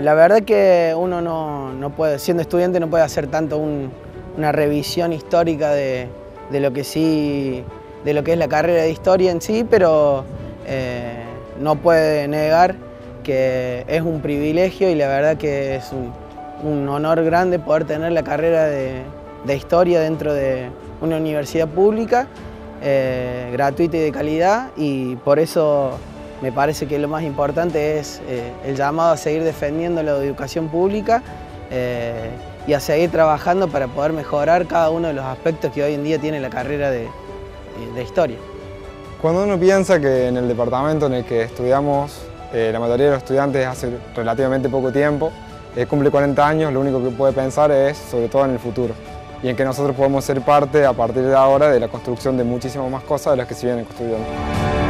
La verdad que uno no puede, siendo estudiante, no puede hacer tanto una revisión histórica de lo que sí, de lo que es la carrera de historia en sí, pero no puede negar que es un privilegio y la verdad que es un honor grande poder tener la carrera de historia dentro de una universidad pública, gratuita y de calidad, y por eso me parece que lo más importante es el llamado a seguir defendiendo la educación pública y a seguir trabajando para poder mejorar cada uno de los aspectos que hoy en día tiene la carrera de historia. Cuando uno piensa que en el departamento en el que estudiamos, la mayoría de los estudiantes hace relativamente poco tiempo, cumple 40 años, lo único que puede pensar es sobre todo en el futuro y en que nosotros podemos ser parte a partir de ahora de la construcción de muchísimas más cosas de las que se vienen construyendo.